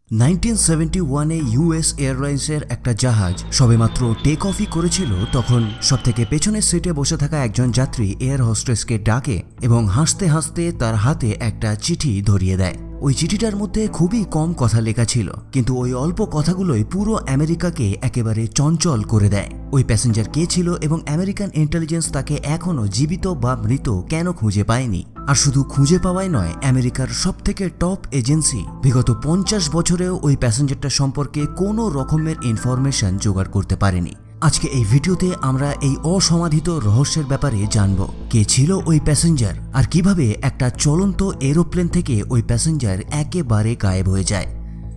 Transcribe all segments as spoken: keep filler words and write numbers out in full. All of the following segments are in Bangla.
নাইনটিন সেভেন্টি ওয়ানে ইউএস এয়ারলাইন্সের একটা জাহাজ সবেমাত্র টেক অফই করেছিল তখন সবথেকে পেছনের সিটে বসে থাকা একজন যাত্রী এয়ার হোস্টেসকে ডাকে এবং হাসতে হাসতে তার হাতে একটা চিঠি ধরিয়ে দেয়। ওই চিঠিটার মধ্যে খুবই কম কথা লেখা ছিল, কিন্তু ওই অল্প কথাগুলোই পুরো আমেরিকাকে একেবারে চঞ্চল করে দেয়। ওই প্যাসেঞ্জার কে ছিল এবং আমেরিকান ইন্টেলিজেন্স তাকে এখনো জীবিত বা মৃত কেন খুঁজে পায়নি? আর শুধু খুঁজে পাওয়াই নয়, আমেরিকার সবথেকে টপ এজেন্সি বিগত পঞ্চাশ বছরেও ওই প্যাসেঞ্জারটা সম্পর্কে কোনো রকমের ইনফরমেশন জোগাড় করতে পারেনি। আজকে এই ভিডিওতে আমরা এই অসমাধিত রহস্যের ব্যাপারে জানব। কে ছিল ওই প্যাসেঞ্জার আর কিভাবে একটা চলন্ত এরোপ্লেন থেকে ওই প্যাসেঞ্জার একেবারে গায়েব হয়ে যায়।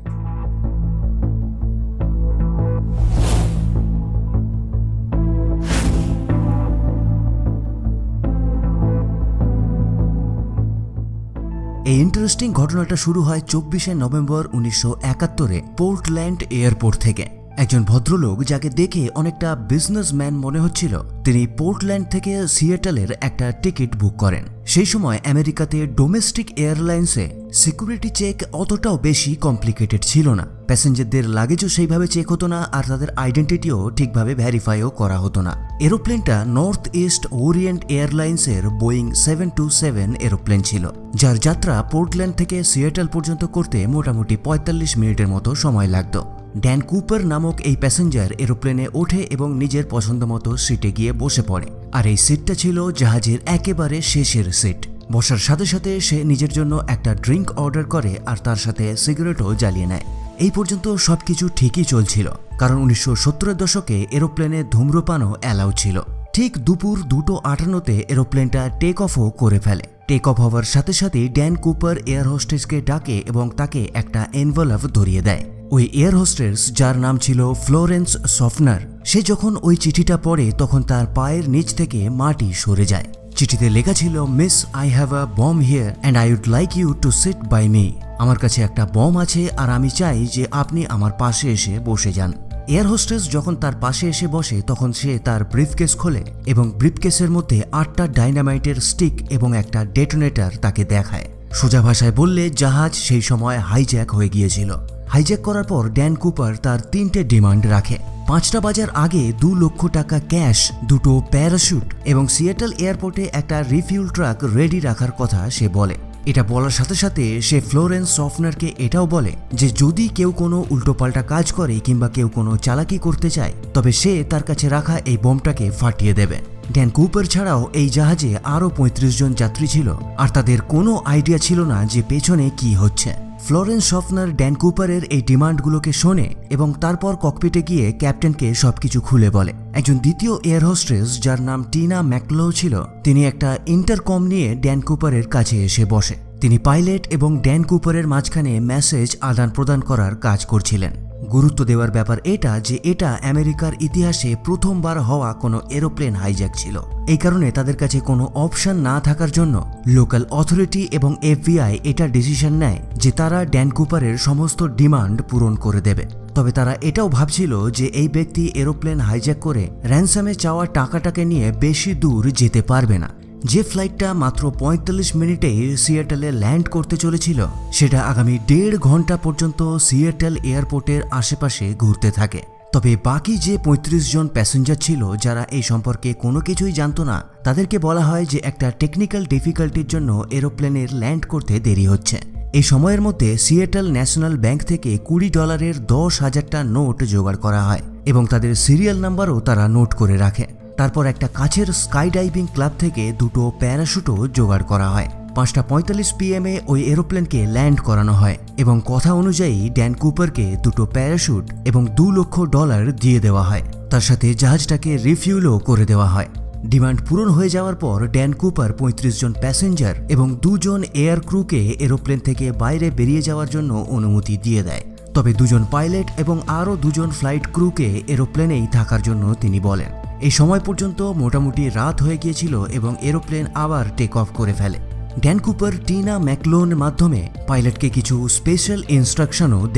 এই ইন্টারেস্টিং ঘটনাটা শুরু হয় চব্বিশে নভেম্বর উনিশশো একাত্তরে পোর্টল্যান্ড এয়ারপোর্ট থেকে। একজন ভদ্রলোক যাকে দেখে অনেকটা বিজনেসম্যান মনে হচ্ছিল, তিনি পোর্টল্যান্ড থেকে সিয়েটলের একটা টিকিট বুক করেন। সেই সময় আমেরিকাতে ডোমেস্টিক এয়ারলাইন্সে সিকিউরিটি চেক অতটাও বেশি কমপ্লিকেটেড ছিল না। প্যাসেঞ্জারদের লাগেজও সেইভাবে চেক হতো না, আর তাদের আইডেন্টিটিও ঠিকভাবে ভ্যারিফাইও করা হতো না। এরোপ্লেনটা নর্থ ইস্ট ওরিয়েন্ট এয়ারলাইন্সের Boeing seven two seven aeroplane ছিল, যার যাত্রা পোর্টল্যান্ড থেকে সিয়েটল পর্যন্ত করতে মোটামুটি পঁয়তাল্লিশ মিনিটের মতো সময় লাগত। ড্যান কুপার নামক এই প্যাসেঞ্জার এরোপ্লেনে ওঠে এবং নিজের পছন্দ মতো সিটে গিয়ে বসে পড়ে। আর এই সিটটা ছিল জাহাজের একেবারে শেষের সিট। বসার সাথে সাথে সে নিজের জন্য একটা ড্রিঙ্ক অর্ডার করে আর তার সাথে সিগারেটও জ্বালিয়ে নেয়। এই পর্যন্ত সবকিছু ঠিকই চলছিল, কারণ উনিশশো সত্তরের দশকে এরোপ্লেনে ধূম্রপানও অ্যালাউ ছিল। ঠিক দুপুর দুটো আটান্নতে এরোপ্লেনটা টেক অফও করে ফেলে। টেক অফ হওয়ার সাথে সাথেই ড্যান কুপার এয়ার হোস্টেসকে ডাকে এবং তাকে একটা এনভেলপ ধরিয়ে দেয়। ওই এয়ার হোস্টেস, যার নাম ছিল ফ্লোরেন্স সফনার, সে যখন ওই চিঠিটা পড়ে তখন তার পায়ের নিচ থেকে মাটি সরে যায়। চিঠিতে লেখা ছিল, miss, I have a bomb here and I would like you to sit by me. আমার কাছে একটা বম আছে আর আমি চাই যে আপনি আমার পাশে এসে বসে যান। এয়ার হোস্টেস যখন তার পাশে এসে বসে তখন সে তার ব্রিফকেস খোলে এবং ব্রিফকেসের মধ্যে আটটা ডাইনামাইটের স্টিক এবং একটা ডেটোনেটর তাকে দেখায়। সোজা ভাষায় বললে, জাহাজ সেই সময় হাইজ্যাক হয়ে গিয়েছিল। হাইজ্যাক করার পর ড্যান কুপার তার তিনটে ডিমান্ড রাখে। পাঁচটা বাজার আগে দু লক্ষ টাকা ক্যাশ, দুটো প্যারাশুট এবং সিয়েটল এয়ারপোর্টে একটা রিফিউল ট্রাক রেডি রাখার কথা সে বলে। এটা বলার সাথে সাথে সে ফ্লোরেন্স সফনারকে এটাও বলে যে যদি কেউ কোনো উল্টোপাল্টা কাজ করে কিংবা কেউ কোনো চালাকি করতে চায় তবে সে তার কাছে রাখা এই বোমটাকে ফাটিয়ে দেবে। ড্যান কুপার ছাড়াও এই জাহাজে আরও পঁয়ত্রিশ জন যাত্রী ছিল, আর তাদের কোনো আইডিয়া ছিল না যে পেছনে কি হচ্ছে। ফ্লোরেন্স সফনার ড্যান কুপারের এই ডিমান্ডগুলোকে শোনে এবং তারপর ককপিটে গিয়ে ক্যাপ্টেনকে সবকিছু খুলে বলে। একজন দ্বিতীয় এয়ার হোস্টেস, যার নাম টিনা ম্যাকলো ছিল, তিনি একটা ইন্টারকম নিয়ে ড্যান কুপারের কাছে এসে বসে। তিনি পাইলট এবং ড্যান কুপারের মাঝখানে মেসেজ আদান প্রদান করার কাজ করছিলেন। গুরুত্ব দেওয়ার ব্যাপার এটা যে এটা আমেরিকার ইতিহাসে প্রথমবার হওয়া কোনো এরোপ্লেন হাইজ্যাক ছিল। এই কারণে তাদের কাছে কোনো অপশন না থাকার জন্য লোকাল অথরিটি এবং এফবিআই এটা ডিসিশন নেয় যে তারা ড্যান কুপারের সমস্ত ডিমান্ড পূরণ করে দেবে। তবে তারা এটাও ভাবছিল যে এই ব্যক্তি এরোপ্লেন হাইজ্যাক করে র্যানসামে চাওয়া টাকাটাকে নিয়ে বেশি দূর যেতে পারবে না। যে ফ্লাইটটা মাত্র পঁয়তাল্লিশ মিনিটে সিয়েটলে ল্যান্ড করতে চলেছিল সেটা আগামী দেড় ঘন্টা পর্যন্ত সিয়েটল এয়ারপোর্টের আশেপাশে ঘুরতে থাকে। তবে বাকি যে পঁয়ত্রিশ জন প্যাসেঞ্জার ছিল যারা এই সম্পর্কে কোনো কিছুই জানতো না, তাদেরকে বলা হয় যে একটা টেকনিক্যাল ডিফিকাল্টির জন্য এরোপ্লেনের ল্যান্ড করতে দেরি হচ্ছে। এই সময়ের মধ্যে সিয়েটল ন্যাশনাল ব্যাংক থেকে কুড়ি ডলারের দশ হাজারটা নোট জোগাড় করা হয় এবং তাদের সিরিয়াল নাম্বারও তারা নোট করে রাখে। তারপর একটা কাছের স্কাই ডাইভিং ক্লাব থেকে দুটো প্যারাশুটও জোগাড় করা হয়। পাঁচটা পঁয়তাল্লিশ পিএম এ ওই এরোপ্লেনকে ল্যান্ড করানো হয় এবং কথা অনুযায়ী ড্যান কুপারকে দুটো প্যারাশুট এবং দু লক্ষ ডলার দিয়ে দেওয়া হয়। তার সাথে জাহাজটাকে রিফিউলও করে দেওয়া হয়। ডিমান্ড পূরণ হয়ে যাওয়ার পর ড্যান কুপার পঁয়ত্রিশ জন প্যাসেঞ্জার এবং দুজন এয়ার ক্রুকে এরোপ্লেন থেকে বাইরে বেরিয়ে যাওয়ার জন্য অনুমতি দিয়ে দেয়। তবে দুজন পাইলট এবং আরও দুজন ফ্লাইট ক্রুকে এরোপ্লেনেই থাকার জন্য তিনি বলেন। এই সময় পর্যন্ত মোটামুটি রাত হয়ে গিয়েছিল এবং এরোপ্লেন আবার টেক অফ করে ফেলে। ড্যান কুপার টিনা ম্যাকলোনের মাধ্যমে পাইলটকে কিছু স্পেশাল ইনস্ট্রাকশনও দেয়।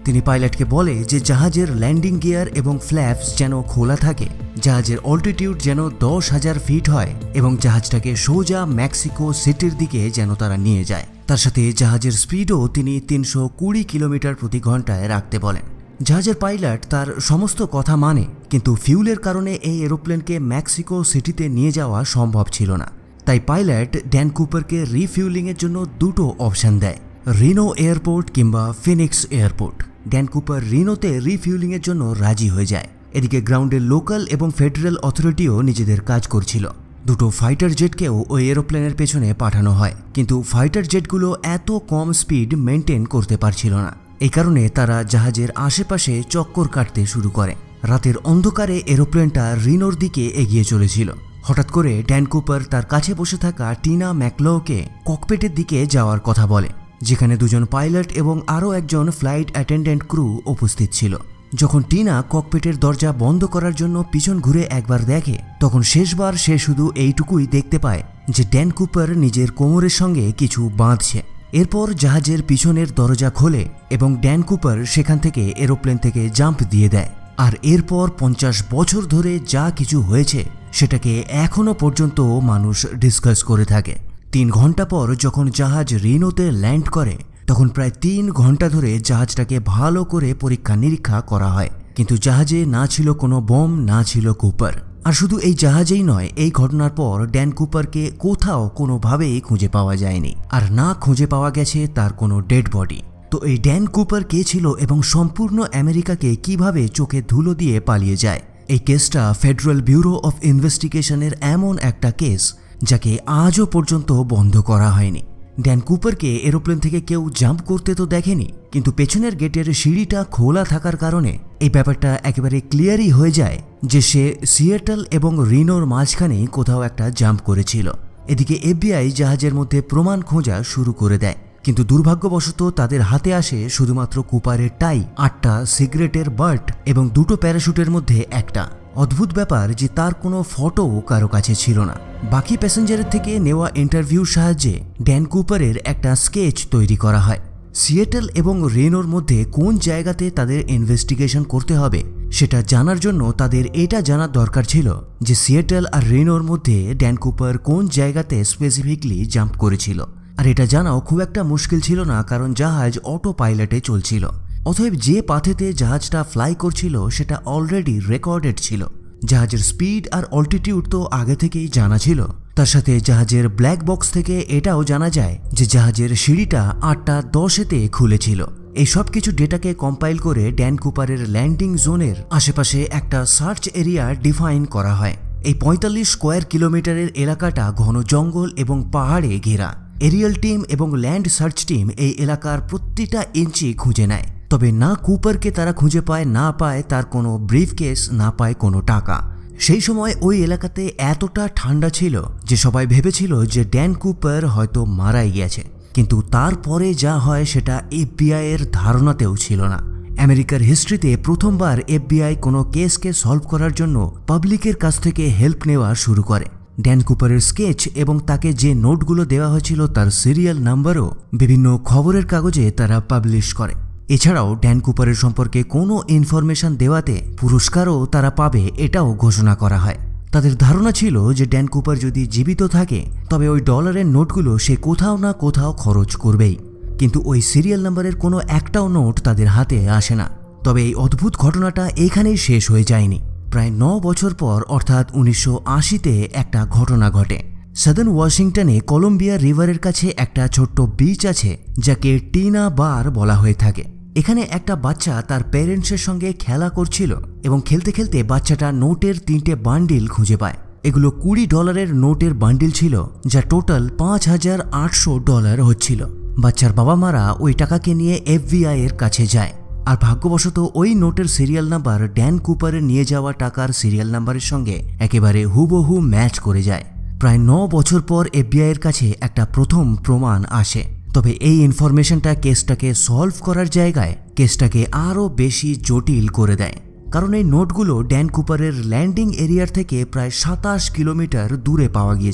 তিনি পাইলটকে বলে যে জাহাজের ল্যান্ডিং গিয়ার এবং ফ্ল্যাপস যেন খোলা থাকে, জাহাজের অল্টিটিউড যেন দশ হাজার ফিট হয় এবং জাহাজটাকে সোজা মেক্সিকো সিটির দিকে যেন তারা নিয়ে যায়। তার সাথে জাহাজের স্পিডও তিনি তিনশো কুড়ি কিলোমিটার প্রতি ঘন্টায় রাখতে বলেন। জাহাজের পাইলট তার সমস্ত কথা মানে, কিন্তু ফিউলের কারণে এই এরোপ্লেনকে মেক্সিকো সিটিতে নিয়ে যাওয়া সম্ভব ছিল না। তাই পাইলট ড্যান কুপারকে রিফিউলিংয়ের জন্য দুটো অপশান দেয়, রিনো এয়ারপোর্ট কিংবা ফিনিক্স এয়ারপোর্ট। ড্যান কুপার রিনোতে রিফিউলিংয়ের জন্য রাজি হয়ে যায়। এদিকে গ্রাউন্ডের লোকাল এবং ফেডারেল অথরিটিও নিজেদের কাজ করছিল। দুটো ফাইটার জেটকেও ওই এরোপ্লেনের পেছনে পাঠানো হয়, কিন্তু ফাইটার জেটগুলো এত কম স্পিড মেনটেন করতে পারছিল না। এই কারণে তারা জাহাজের আশেপাশে চক্কর কাটতে শুরু করে। রাতের অন্ধকারে এরোপ্লেনটা রিনোর দিকে এগিয়ে চলেছিল। হঠাৎ করে ড্যান কুপার তার কাছে বসে থাকা টিনা ম্যাকলোকে ককপিটের দিকে যাওয়ার কথা বলে, যেখানে দুজন পাইলট এবং আরও একজন ফ্লাইট অ্যাটেন্ডেন্ট ক্রু উপস্থিত ছিল। যখন টিনা ককপিটের দরজা বন্ধ করার জন্য পিছন ঘুরে একবার দেখে, তখন শেষবার সে শুধু এইটুকুই দেখতে পায় যে ড্যান কুপার নিজের কোমরের সঙ্গে কিছু বাঁধছে। এরপর জাহাজের পিছনের দরজা খোলে এবং ড্যান কুপার সেখান থেকে এরোপ্লেন থেকে জাম্প দিয়ে দেয়। আর এরপর পঞ্চাশ বছর ধরে যা কিছু হয়েছে সেটাকে এখনও পর্যন্ত মানুষ ডিসকাস করে থাকে। তিন ঘন্টা পর যখন জাহাজ রিনোতে ল্যান্ড করে, তখন প্রায় তিন ঘন্টা ধরে জাহাজটাকে ভালো করে পরীক্ষা নিরীক্ষা করা হয়, কিন্তু জাহাজে না ছিল কোনো বম, না ছিল কুপার। আর শুধু এই জাহাজেই নয়, এই ঘটনার পর ড্যান কুপারকে কোথাও কোনোভাবেই খুঁজে পাওয়া যায়নি, আর না খুঁজে পাওয়া গেছে তার কোনো ডেড বডি। তো এই ড্যান কুপার কে ছিল এবং সম্পূর্ণ আমেরিকাকে কিভাবে চোখে ধুলো দিয়ে পালিয়ে যায়? এই কেসটা ফেডারেল ব্যুরো অফ ইনভেস্টিগেশনের এমন একটা কেস যাকে আজও পর্যন্ত বন্ধ করা হয়নি। ড্যান কুপারকে এরোপ্লেন থেকে কেউ জাম্প করতে তো দেখেনি, কিন্তু পেছনের গেটের সিঁড়িটা খোলা থাকার কারণে এই ব্যাপারটা একেবারে ক্লিয়ারই হয়ে যায় যে সে সিয়েটল এবং রিনোর মাঝখানে কোথাও একটা জাম্প করেছিল। এদিকে এফবিআই জাহাজের মধ্যে প্রমাণ খোঁজা শুরু করে দেয়, কিন্তু দুর্ভাগ্যবশত তাদের হাতে আসে শুধুমাত্র কুপারের টাই, আটটা সিগারেটের বার্ট এবং দুটো প্যারাশুটের মধ্যে একটা। অদ্ভুত ব্যাপার যে তার কোনো ফটো কারো কাছে ছিল না। বাকি প্যাসেঞ্জারের থেকে নেওয়া ইন্টারভিউর সাহায্যে ড্যান কুপারের একটা স্কেচ তৈরি করা হয়। সিয়েটল এবং রেনোর মধ্যে কোন জায়গাতে তাদের ইনভেস্টিগেশন করতে হবে সেটা জানার জন্য তাদের এটা জানার দরকার ছিল যে সিয়েটল আর রেনোর মধ্যে ড্যান কুপার কোন জায়গাতে স্পেসিফিকলি জাম্প করেছিল। আর এটা জানাও খুব একটা মুশকিল ছিল না, কারণ জাহাজ অটো পাইলটে চলছিল। অতএব যে পাথেতে জাহাজটা ফ্লাই করছিল সেটা অলরেডি রেকর্ডেড ছিল। জাহাজের স্পিড আর অল্টিটিউড তো আগে থেকেই জানা ছিল। তার সাথে জাহাজের ব্ল্যাক বক্স থেকে এটাও জানা যায় যে জাহাজের সিঁড়িটা আটটা দশেতে খুলেছিল। এই সব কিছু ডেটাকে কম্পাইল করে ড্যান কুপারের ল্যান্ডিং জোনের আশেপাশে একটা সার্চ এরিয়া ডিফাইন করা হয়। এই পঁয়তাল্লিশ স্কোয়ার কিলোমিটারের এলাকাটা ঘন জঙ্গল এবং পাহাড়ে ঘেরা। এরিয়াল টিম এবং ল্যান্ড সার্চ টিম এই এলাকার প্রতিটা ইঞ্চি খুঁজে নেয়, তবে না কুপারকে তারা খুঁজে পায়, না পায় তার কোনো ব্রিফকেস, না পায় কোনো টাকা। সেই সময় ওই এলাকাতে এতটা ঠান্ডা ছিল যে সবাই ভেবেছিল যে ড্যান কুপার হয়তো মারাই গেছে, কিন্তু তারপরে যা হয় সেটা এফবিআই এর ধারণাতেও ছিল না। আমেরিকার হিস্ট্রিতে প্রথমবার এফবিআই কোনো কেসকে সলভ করার জন্য পাবলিকের কাছ থেকে হেল্প নেওয়া শুরু করে। ড্যান কুপারের স্কেচ এবং তাকে যে নোটগুলো দেওয়া হয়েছিল তার সিরিয়াল নাম্বারও বিভিন্ন খবরের কাগজে তারা পাবলিশ করে। এছাড়াও ড্যান কুপারের সম্পর্কে কোনো ইনফরমেশন দেওয়াতে পুরস্কারও তারা পাবে এটাও ঘোষণা করা হয়। তাদের ধারণা ছিল যে ড্যান কুপার যদি জীবিত থাকে তবে ওই ডলারের নোটগুলো সে কোথাও না কোথাও খরচ করবেই, কিন্তু ওই সিরিয়াল নাম্বারের কোনো একটাও নোট তাদের হাতে আসে না। তবে এই অদ্ভুত ঘটনাটা এখানেই শেষ হয়ে যায়নি। প্রায় ন বছর পর অর্থাৎ উনিশশো আশিতে একটা ঘটনা ঘটে। সাদার্ন ওয়াশিংটনে কলম্বিয়া রিভারের কাছে একটা ছোট্ট বিচ আছে যাকে টিনা বার বলা হয়ে থাকে। এখানে একটা বাচ্চা তার প্যারেন্টসের সঙ্গে খেলা করছিল এবং খেলতে খেলতে বাচ্চাটা নোটের তিনটে বান্ডিল খুঁজে পায়। এগুলো কুড়ি ডলারের নোটের বান্ডিল ছিল, যা টোটাল পাঁচ হাজার আটশো ডলার হচ্ছিল। বাচ্চার বাবা মারা ওই টাকাকে নিয়ে এফবিআই এর কাছে যায়, আর ভাগ্যবশত ওই নোটের সিরিয়াল নাম্বার ড্যান কুপারের নিয়ে যাওয়া টাকার সিরিয়াল নাম্বারের সঙ্গে একেবারে হুবহু ম্যাচ করে যায়। প্রায় ন বছর পর এফবিআই এর কাছে একটা প্রথম প্রমাণ আসে, তবে এই ইনফরমেশনটা কেসটাকে সলভ করার জায়গায় কেসটাকে আরও বেশি জটিল করে দেয়, কারণ এই নোটগুলো ড্যান কুপারের ল্যান্ডিং এরিয়ার থেকে প্রায় সাতাশ কিলোমিটার দূরে পাওয়া গিয়েছিল।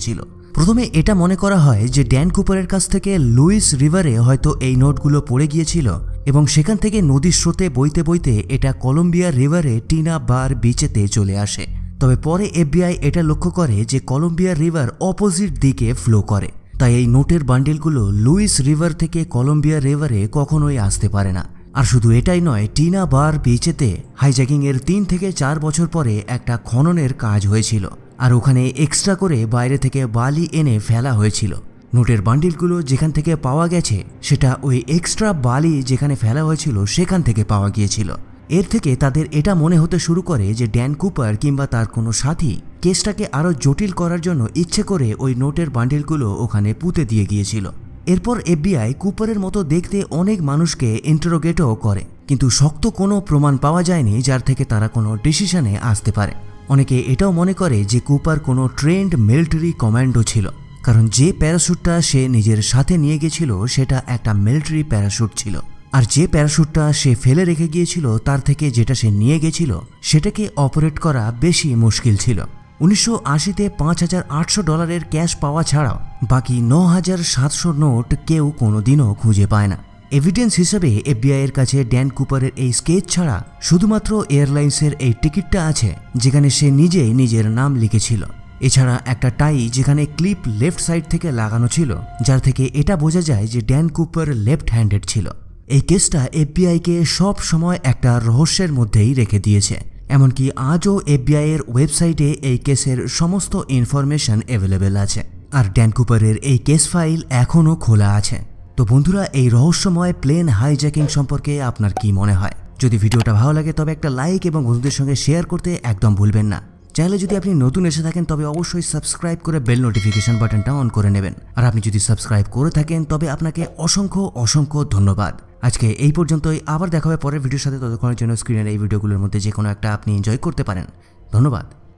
প্রথমে এটা মনে করা হয় যে ড্যান কুপারের কাছ থেকে লুইস রিভারে হয়তো এই নোটগুলো পড়ে গিয়েছিল এবং সেখান থেকে নদীর স্রোতে বইতে বইতে এটা কলম্বিয়া রিভারে টিনা বার বিচেতে চলে আসে। তবে পরে এফবিআই এটা লক্ষ্য করে যে কলম্বিয়া রিভার অপোজিট দিকে ফ্লো করে, তাই এই নোটের বান্ডেলগুলো লুইস রিভার থেকে কলম্বিয়া রিভারে কখনোই আসতে পারে না। আর শুধু এটাই নয়, টিনা বার বিচেতে হাইজ্যাকিং এর তিন থেকে চার বছর পরে একটা খননের কাজ হয়েছিল আর ওখানে এক্সট্রা করে বাইরে থেকে বালি এনে ফেলা হয়েছিল। নোটের বান্ডিলগুলো যেখান থেকে পাওয়া গেছে সেটা ওই এক্সট্রা বালি যেখানে ফেলা হয়েছিল সেখান থেকে পাওয়া গিয়েছিল। এর থেকে তাদের এটা মনে হতে শুরু করে যে ড্যান কুপার কিংবা তার কোনো সাথী কেসটাকে আরও জটিল করার জন্য ইচ্ছে করে ওই নোটের বান্ডিলগুলো ওখানে পুঁতে দিয়ে গিয়েছিল। এরপর এফবিআই কুপারের মতো দেখতে অনেক মানুষকে ইন্টারোগেটও করে, কিন্তু শক্ত কোনো প্রমাণ পাওয়া যায়নি যার থেকে তারা কোনো ডিসিশনে আসতে পারে। অনেকে এটাও মনে করে যে কুপার কোনো ট্রেন্ড মিলিটারি কমান্ডো ছিল, কারণ যে প্যারাশুটটা সে নিজের সাথে নিয়ে গেছিল সেটা একটা মিলিটারি প্যারাশুট ছিল, আর যে প্যারাশুটটা সে ফেলে রেখে গিয়েছিল তার থেকে যেটা সে নিয়ে গেছিল সেটাকে অপারেট করা বেশি মুশকিল ছিল। উনিশশো আশিতে পাঁচ হাজার আটশো ডলারের ক্যাশ পাওয়া ছাড়াও বাকি ন হাজার সাতশো নোট কেউ কোনোদিনও খুঁজে পায় না। এভিডেন্স হিসেবে এফবিআই এর কাছে ড্যান কুপারের এই স্কেচ ছাড়া শুধুমাত্র এয়ারলাইন্সের এই টিকিটটা আছে যেখানে সে নিজেই নিজের নাম লিখেছিল। এছাড়া একটা টাই যেখানে ক্লিপ লেফট সাইড থেকে লাগানো ছিল, যার থেকে এটা বোঝা যায় যে ড্যান কুপার লেফট হ্যান্ডেড ছিল। এই কেসটা এফবিআইকে সব সময় একটা রহস্যের মধ্যেই রেখে দিয়েছে, এমনকি আজও এফবিআই এর ওয়েবসাইটে এই কেসের সমস্ত ইনফরমেশন অ্যাভেলেবেল আছে, আর ড্যান কুপারের এই কেস ফাইল এখনও খোলা আছে। তো বন্ধুরা, এই রহস্যময় প্লেন হাইজ্যাকিং সম্পর্কে আপনার কি মনে হয়? যদি ভিডিওটা ভালো লাগে তবে একটা লাইক এবং বন্ধুদের সঙ্গে শেয়ার করতে একদম ভুলবেন না। চ্যানেলে যদি আপনি নতুন এসে থাকেন তবে অবশ্যই সাবস্ক্রাইব করে বেল নোটিফিকেশন বাটনটা অন করে নেবেন, আর আপনি যদি সাবস্ক্রাইব করে থাকেন তবে আপনাকে অসংখ্য অসংখ্য ধন্যবাদ। আজকে এই পর্যন্তই, আবার দেখা হবে পরের ভিডিওর সাথে। ততক্ষণের জন্য স্ক্রিনের এই ভিডিওগুলোর মধ্যে যে কোনো একটা আপনি এনজয় করতে পারেন। ধন্যবাদ।